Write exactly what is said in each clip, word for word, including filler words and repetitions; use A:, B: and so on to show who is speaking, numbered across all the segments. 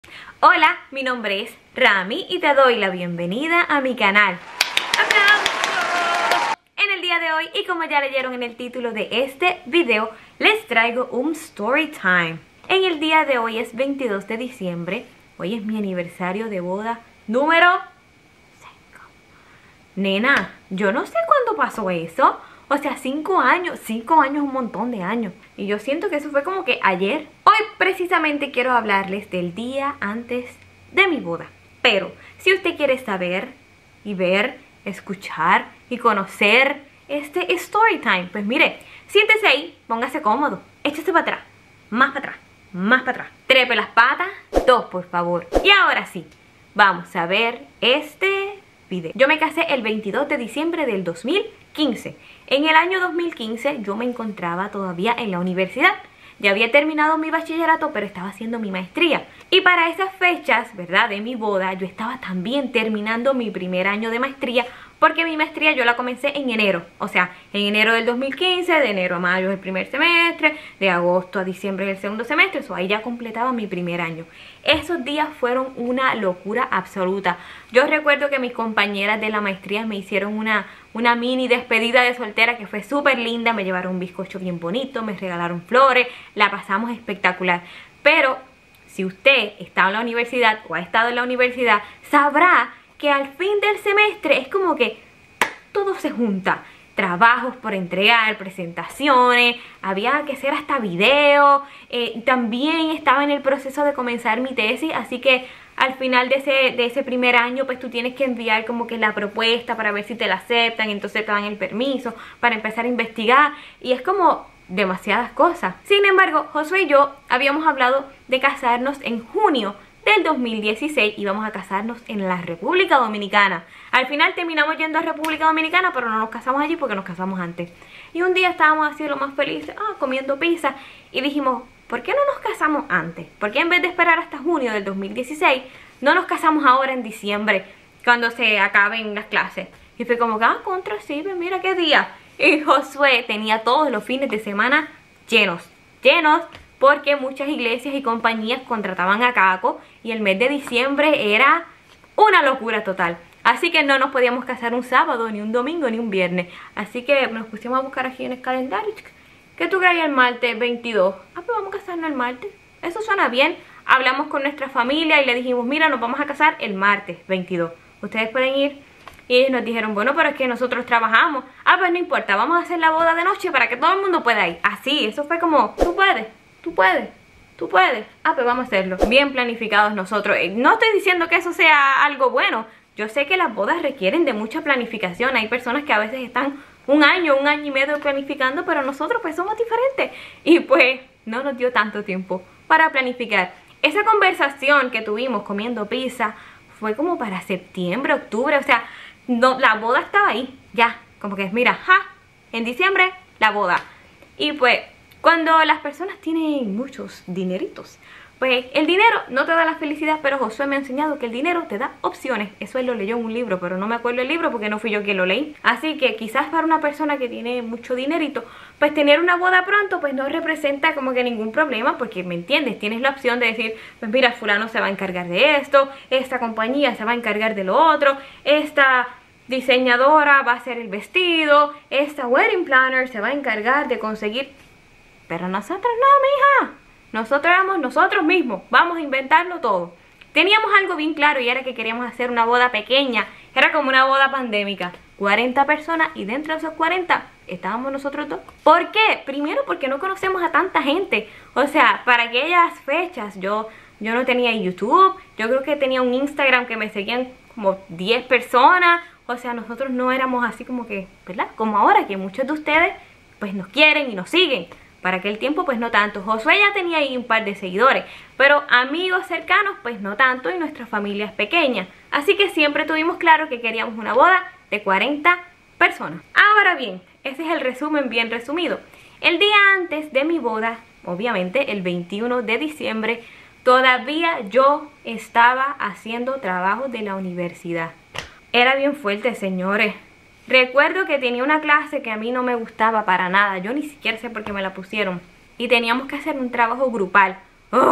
A: Hola, mi nombre es Rami y te doy la bienvenida a mi canal. ¡Aplausos! En el día de hoy, y como ya leyeron en el título de este video, les traigo un story time. En el día de hoy es veintidós de diciembre, hoy es mi aniversario de boda número cinco. Nena, yo no sé cuándo pasó eso. O sea, cinco años, cinco años, un montón de años. Y yo siento que eso fue como que ayer. Hoy precisamente quiero hablarles del día antes de mi boda. Pero si usted quiere saber y ver, escuchar y conocer este story time, pues mire, siéntese ahí, póngase cómodo, échese para atrás, más para atrás, más para atrás. Trepe las patas, dos por favor. Y ahora sí, vamos a ver este video. Yo me casé el veintidós de diciembre del dos mil quince. En el año dos mil quince yo me encontraba todavía en la universidad. Ya había terminado mi bachillerato, pero estaba haciendo mi maestría. Y para esas fechas, ¿verdad?, de mi boda, yo estaba también terminando mi primer año de maestría, porque mi maestría yo la comencé en enero. O sea, en enero del dos mil quince, de enero a mayo es el primer semestre, de agosto a diciembre es el segundo semestre. Eso ahí ya completaba mi primer año. Esos días fueron una locura absoluta. Yo recuerdo que mis compañeras de la maestría me hicieron una, una mini despedida de soltera que fue súper linda. Me llevaron un bizcocho bien bonito, me regalaron flores, la pasamos espectacular. Pero si usted está en la universidad o ha estado en la universidad, sabrá que al fin del semestre es como que todo se junta. Trabajos por entregar, presentaciones, había que hacer hasta video. Eh, también estaba en el proceso de comenzar mi tesis, así que al final de ese, de ese primer año pues tú tienes que enviar como que la propuesta para ver si te la aceptan, entonces te dan el permiso para empezar a investigar y es como demasiadas cosas. Sin embargo, Josué y yo habíamos hablado de casarnos en junio del dos mil dieciséis, íbamos a casarnos en la República Dominicana. Al final terminamos yendo a República Dominicana, pero no nos casamos allí porque nos casamos antes. Y un día estábamos así lo más felices, ah, comiendo pizza, y dijimos, ¿por qué no nos casamos antes? ¿Por qué en vez de esperar hasta junio del dos mil dieciséis, no nos casamos ahora en diciembre, cuando se acaben las clases? Y fue como que, ah, contra, sí, mira qué día. Y Josué tenía todos los fines de semana llenos, llenos, porque muchas iglesias y compañías contrataban a Caco y el mes de diciembre era una locura total. Así que no nos podíamos casar un sábado, ni un domingo, ni un viernes. Así que nos pusimos a buscar aquí en el calendario. ¿Qué tú crees el martes veintidós? Ah, pues vamos a casarnos el martes. Eso suena bien. Hablamos con nuestra familia y le dijimos, mira, nos vamos a casar el martes veintidós. ¿Ustedes pueden ir? Y ellos nos dijeron, bueno, pero es que nosotros trabajamos. Ah, pues no importa, vamos a hacer la boda de noche para que todo el mundo pueda ir. Así, eso fue como, tú puedes. Tú puedes, tú puedes. Ah, pues vamos a hacerlo. Bien planificados nosotros. No estoy diciendo que eso sea algo bueno. Yo sé que las bodas requieren de mucha planificación. Hay personas que a veces están un año, un año y medio planificando, pero nosotros pues somos diferentes. Y pues no nos dio tanto tiempo para planificar. Esa conversación que tuvimos comiendo pizza fue como para septiembre, octubre. O sea, no, la boda estaba ahí, ya. Como que mira, ja, en diciembre la boda. Y pues cuando las personas tienen muchos dineritos, pues el dinero no te da la felicidad, pero Josué me ha enseñado que el dinero te da opciones. Eso él lo leyó en un libro, pero no me acuerdo el libro porque no fui yo quien lo leí. Así que quizás para una persona que tiene mucho dinerito, pues tener una boda pronto pues no representa como que ningún problema, porque me entiendes, tienes la opción de decir, pues mira, fulano se va a encargar de esto, esta compañía se va a encargar de lo otro, esta diseñadora va a hacer el vestido, esta wedding planner se va a encargar de conseguir. Pero nosotros no, mija. Nosotros éramos nosotros mismos. Vamos a inventarlo todo. Teníamos algo bien claro y era que queríamos hacer una boda pequeña. Era como una boda pandémica. cuarenta personas y dentro de esos cuarenta estábamos nosotros dos. ¿Por qué? Primero porque no conocemos a tanta gente. O sea, para aquellas fechas yo, yo no tenía YouTube. Yo creo que tenía un Instagram que me seguían como diez personas. O sea, nosotros no éramos así como que, ¿verdad? Como ahora que muchos de ustedes pues nos quieren y nos siguen. Para aquel tiempo pues no tanto. Josué ya tenía ahí un par de seguidores, pero amigos cercanos pues no tanto, y nuestra familia es pequeña. Así que siempre tuvimos claro que queríamos una boda de cuarenta personas. Ahora bien, ese es el resumen bien resumido. El día antes de mi boda, obviamente el veintiuno de diciembre, todavía yo estaba haciendo trabajos de la universidad. Era bien fuerte, señores. Recuerdo que tenía una clase que a mí no me gustaba para nada. Yo ni siquiera sé por qué me la pusieron. Y teníamos que hacer un trabajo grupal. ¡Oh!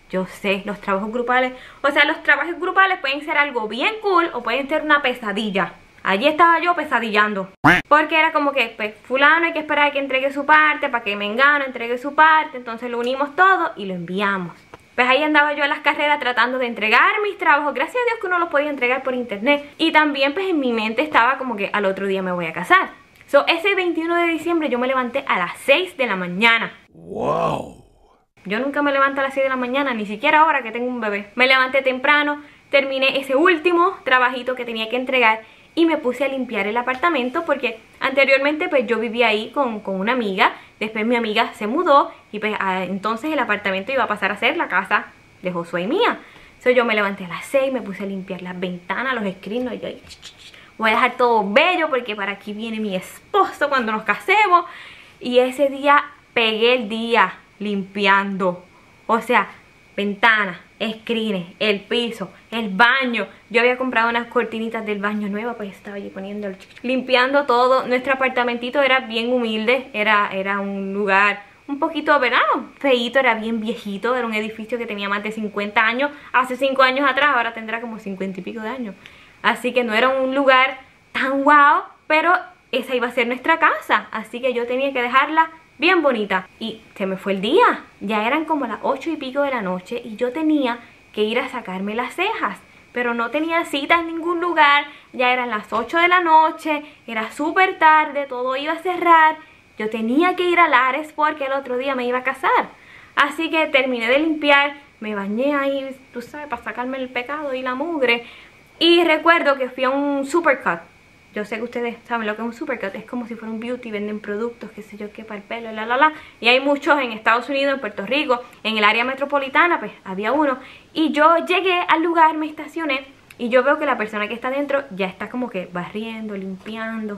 A: Yo sé, los trabajos grupales, o sea, los trabajos grupales pueden ser algo bien cool o pueden ser una pesadilla. Allí estaba yo pesadillando. Porque era como que, pues, fulano hay que esperar a que entregue su parte, para que Mengano entregue su parte. Entonces lo unimos todo y lo enviamos. Pues ahí andaba yo en las carreras tratando de entregar mis trabajos. Gracias a Dios que uno los podía entregar por internet. Y también pues en mi mente estaba como que al otro día me voy a casar. So, ese veintiuno de diciembre yo me levanté a las seis de la mañana. ¡Wow! Yo nunca me levanto a las seis de la mañana, ni siquiera ahora que tengo un bebé. Me levanté temprano, terminé ese último trabajito que tenía que entregar y me puse a limpiar el apartamento porque anteriormente pues yo vivía ahí con, con una amiga. Después mi amiga se mudó y pues a, entonces el apartamento iba a pasar a ser la casa de Josué y mía. So, yo me levanté a las seis, me puse a limpiar las ventanas, los screens, y yo ahí, voy a dejar todo bello porque para aquí viene mi esposo cuando nos casemos. Y ese día pegué el día limpiando, o sea, ventanas, screens, el piso, el baño. Yo había comprado unas cortinitas del baño nuevas, pues estaba yo poniendo el... limpiando todo. Nuestro apartamentito era bien humilde, era, era un lugar un poquito, ¿verdad? Feíto, era bien viejito, era un edificio que tenía más de cincuenta años. Hace cinco años atrás, ahora tendrá como cincuenta y pico de años. Así que no era un lugar tan guau, pero esa iba a ser nuestra casa, así que yo tenía que dejarla bien bonita. Y se me fue el día, ya eran como las ocho y pico de la noche y yo tenía que ir a sacarme las cejas, pero no tenía cita en ningún lugar. Ya eran las ocho de la noche, era súper tarde, todo iba a cerrar. Yo tenía que ir a Lares porque el otro día me iba a casar. Así que terminé de limpiar, me bañé ahí, tú sabes, para sacarme el pecado y la mugre. Y recuerdo que fui a un Supercut. Yo sé que ustedes saben lo que es un Supercut. Es como si fuera un beauty, venden productos, qué sé yo, qué para el pelo, la la la. Y hay muchos en Estados Unidos, en Puerto Rico, en el área metropolitana, pues había uno. Y yo llegué al lugar, me estacioné y yo veo que la persona que está dentro ya está como que barriendo, limpiando.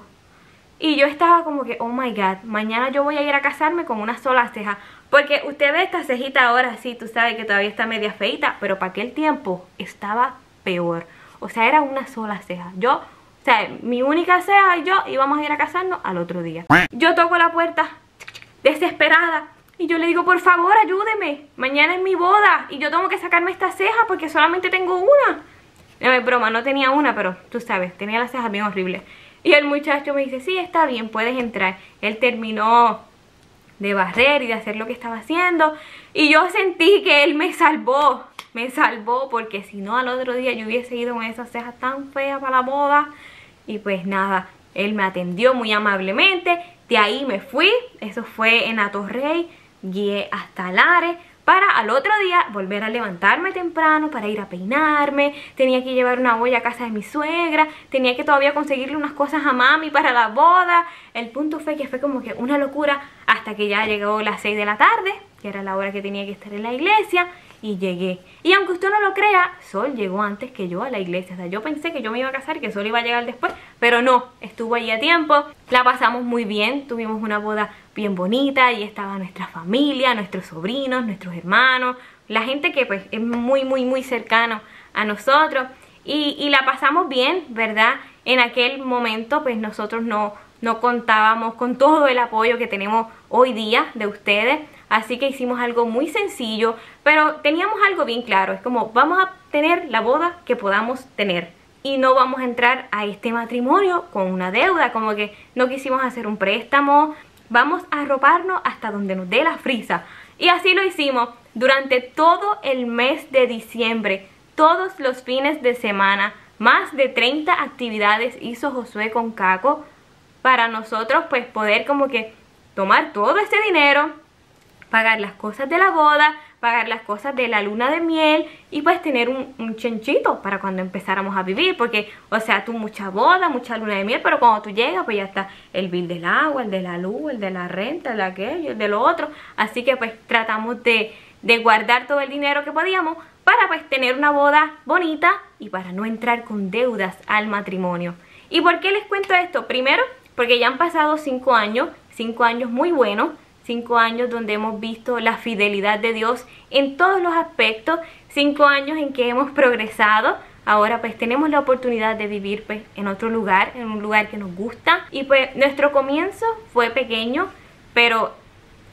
A: Y yo estaba como que, oh my god, mañana yo voy a ir a casarme con una sola ceja. Porque usted ve esta cejita ahora, sí, tú sabes que todavía está media feita, pero para aquel tiempo estaba peor. O sea, era una sola ceja. Yo, o sea, mi única ceja y yo íbamos a ir a casarnos al otro día. Yo toco la puerta, desesperada, y yo le digo, por favor, ayúdeme. Mañana es mi boda y yo tengo que sacarme esta ceja porque solamente tengo una. No es broma, no tenía una, pero tú sabes, tenía las cejas bien horribles. Y el muchacho me dice, sí, está bien, puedes entrar. Él terminó de barrer y de hacer lo que estaba haciendo. Y yo sentí que él me salvó. Me salvó porque si no al otro día yo hubiese ido con esas cejas tan feas para la boda. Y pues nada, él me atendió muy amablemente. De ahí me fui, eso fue en Atorrey, guié hasta Lares para al otro día volver a levantarme temprano para ir a peinarme. Tenía que llevar una olla a casa de mi suegra, tenía que todavía conseguirle unas cosas a mami para la boda. El punto fue que fue como que una locura hasta que ya llegó las seis de la tarde, que era la hora que tenía que estar en la iglesia. Y llegué. Y aunque usted no lo crea, Sol llegó antes que yo a la iglesia. O sea, yo pensé que yo me iba a casar y que Sol iba a llegar después, pero no, estuvo allí a tiempo. La pasamos muy bien, tuvimos una boda bien bonita. Allí estaba nuestra familia, nuestros sobrinos, nuestros hermanos, la gente que pues es muy, muy, muy cercano a nosotros. Y, y la pasamos bien, ¿verdad? En aquel momento pues nosotros no, no contábamos con todo el apoyo que tenemos hoy día de ustedes. Así que hicimos algo muy sencillo, pero teníamos algo bien claro. Es como, vamos a tener la boda que podamos tener. Y no vamos a entrar a este matrimonio con una deuda, como que no quisimos hacer un préstamo. Vamos a arroparnos hasta donde nos dé la frisa. Y así lo hicimos durante todo el mes de diciembre. Todos los fines de semana, más de treinta actividades hizo Josué con Caco. Para nosotros pues poder como que tomar todo este dinero, pagar las cosas de la boda, pagar las cosas de la luna de miel y pues tener un, un chanchito para cuando empezáramos a vivir. Porque, o sea, tú mucha boda, mucha luna de miel, pero cuando tú llegas pues ya está el bill del agua, el de la luz, el de la renta, el de aquello, el de lo otro. Así que pues tratamos de, de guardar todo el dinero que podíamos para pues tener una boda bonita y para no entrar con deudas al matrimonio. ¿Y por qué les cuento esto? Primero, porque ya han pasado cinco años, cinco años muy buenos. Cinco años donde hemos visto la fidelidad de Dios en todos los aspectos. Cinco años en que hemos progresado. Ahora pues tenemos la oportunidad de vivir pues en otro lugar, en un lugar que nos gusta. Y pues nuestro comienzo fue pequeño, pero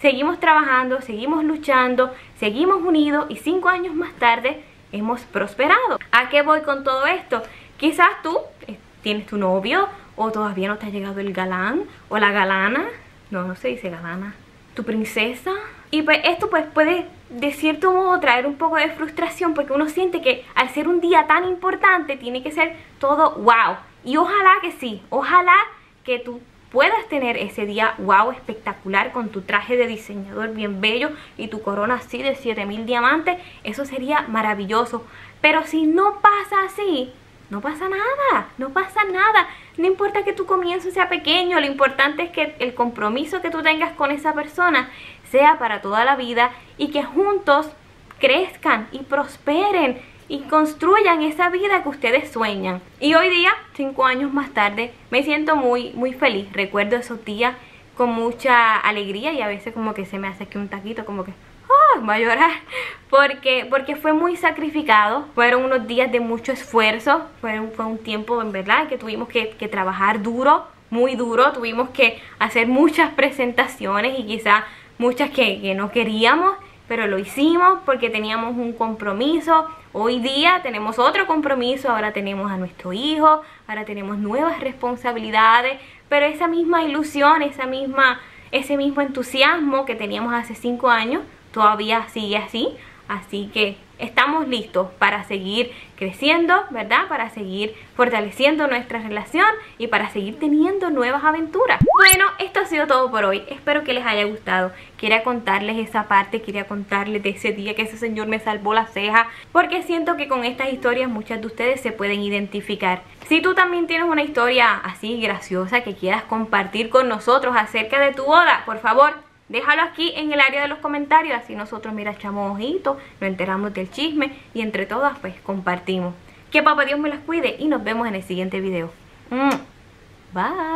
A: seguimos trabajando, seguimos luchando, seguimos unidos y cinco años más tarde hemos prosperado. ¿A qué voy con todo esto? Quizás tú tienes tu novio o todavía no te ha llegado el galán o la galana, no, no se dice galana, tu princesa. Y pues esto pues puede de cierto modo traer un poco de frustración porque uno siente que al ser un día tan importante tiene que ser todo wow. Y ojalá que sí, ojalá que tú puedas tener ese día wow espectacular con tu traje de diseñador bien bello y tu corona así de siete mil diamantes. Eso sería maravilloso. Pero si no pasa así, no pasa nada, no pasa nada. No importa que tu comienzo sea pequeño, lo importante es que el compromiso que tú tengas con esa persona sea para toda la vida y que juntos crezcan y prosperen y construyan esa vida que ustedes sueñan. Y hoy día, cinco años más tarde, me siento muy, muy feliz. Recuerdo esos días con mucha alegría y a veces como que se me hace aquí un taquito, como que ¡oh! Voy a llorar. Porque, porque fue muy sacrificado. Fueron unos días de mucho esfuerzo. Fue un, fue un tiempo, en verdad, que tuvimos que, que trabajar duro, muy duro. Tuvimos que hacer muchas presentaciones y quizás muchas que, que no queríamos, pero lo hicimos porque teníamos un compromiso. Hoy día tenemos otro compromiso, ahora tenemos a nuestro hijo, ahora tenemos nuevas responsabilidades, pero esa misma ilusión, esa misma, ese mismo entusiasmo que teníamos hace cinco años todavía sigue así. Así que estamos listos para seguir creciendo, ¿verdad? Para seguir fortaleciendo nuestra relación y para seguir teniendo nuevas aventuras. Bueno, esto ha sido todo por hoy. Espero que les haya gustado. Quería contarles esa parte, quería contarles de ese día que ese señor me salvó la ceja, porque siento que con estas historias muchas de ustedes se pueden identificar. Si tú también tienes una historia así graciosa que quieras compartir con nosotros acerca de tu boda, por favor, déjalo aquí en el área de los comentarios, así nosotros, mira, echamos ojitos, nos enteramos del chisme y entre todas pues compartimos. Que papá Dios me las cuide y nos vemos en el siguiente video. Mm. Bye.